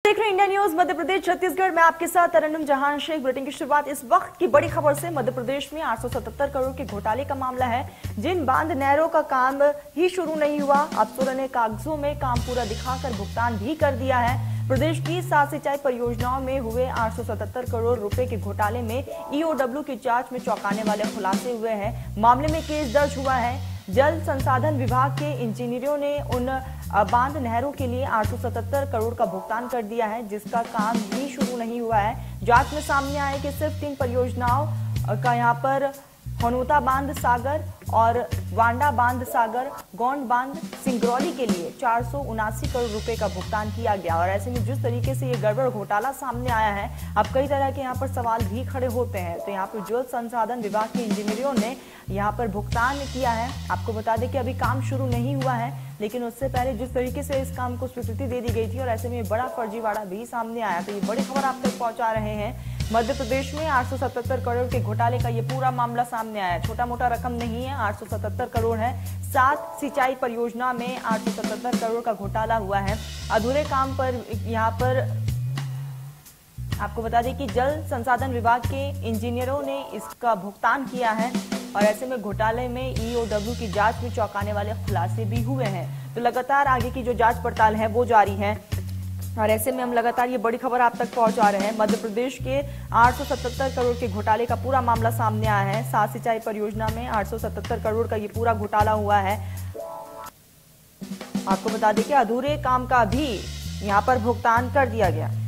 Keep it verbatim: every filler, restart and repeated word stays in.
देख रहे हैं इंडिया न्यूज मध्य प्रदेश छत्तीसगढ़ में आपके साथ तरन्नुम जहां शेख। बुलेटिन की शुरुआत इस वक्त की बड़ी खबर से। मध्य प्रदेश में आठ सौ सतहत्तर करोड़ के घोटाले का मामला है। जिन बांध नहरों का काम ही शुरू नहीं हुआ, अफसरों ने कागजों में काम पूरा दिखाकर भुगतान भी कर दिया है। प्रदेश की सात सिंचाई परियोजनाओं में हुए आठ सौ सतहत्तर करोड़ रुपए के घोटाले में ईओडब्ल्यू की जांच में चौंकाने वाले खुलासे हुए हैं। मामले में केस दर्ज हुआ है। जल संसाधन विभाग के इंजीनियरों ने उन बांध नहरों के लिए आठ सौ सतहत्तर करोड़ का भुगतान कर दिया है, जिसका काम भी शुरू नहीं हुआ है। जांच में सामने आया कि सिर्फ तीन परियोजनाओं का यहाँ पर हनोता बांध सागर और वांडा बांध सागर, गौंड बांध सिंगरौली के लिए चार सौ उनासी करोड़ रुपए का भुगतान किया गया। और ऐसे में जिस तरीके से ये गड़बड़ घोटाला सामने आया है, अब कई तरह के यहाँ पर सवाल भी खड़े होते हैं। तो यहाँ पर जल संसाधन विभाग के इंजीनियरों ने यहाँ पर भुगतान किया है। आपको बता दें कि अभी काम शुरू नहीं हुआ है, लेकिन उससे पहले जिस तरीके से इस काम को स्वीकृति दे दी गई थी और ऐसे में बड़ा फर्जीवाड़ा भी सामने आया। तो ये बड़ी खबर आप तक पहुंचा रहे हैं। मध्य प्रदेश में आठ सौ सतहत्तर करोड़ के घोटाले का ये पूरा मामला सामने आया। छोटा मोटा रकम नहीं है, आठ सौ सतहत्तर करोड़ है। सात सिंचाई परियोजना में आठ सौ सतहत्तर करोड़ का घोटाला हुआ है। अधूरे काम पर यहाँ पर आपको बता दें कि जल संसाधन विभाग के इंजीनियरों ने इसका भुगतान किया है। और ऐसे में घोटाले में ईओडब्ल्यू की जांच में चौंकाने वाले खुलासे भी हुए हैं। तो लगातार आगे की जो जांच पड़ताल है वो जारी है। और ऐसे में हम लगातार ये बड़ी खबर आप तक पहुंचा रहे हैं। मध्य प्रदेश के आठ सौ सतहत्तर करोड़ के घोटाले का पूरा मामला सामने आया है। सात सिंचाई परियोजना में आठ सौ सतहत्तर करोड़ का ये पूरा घोटाला हुआ है। आपको बता दें कि अधूरे काम का भी यहाँ पर भुगतान कर दिया गया।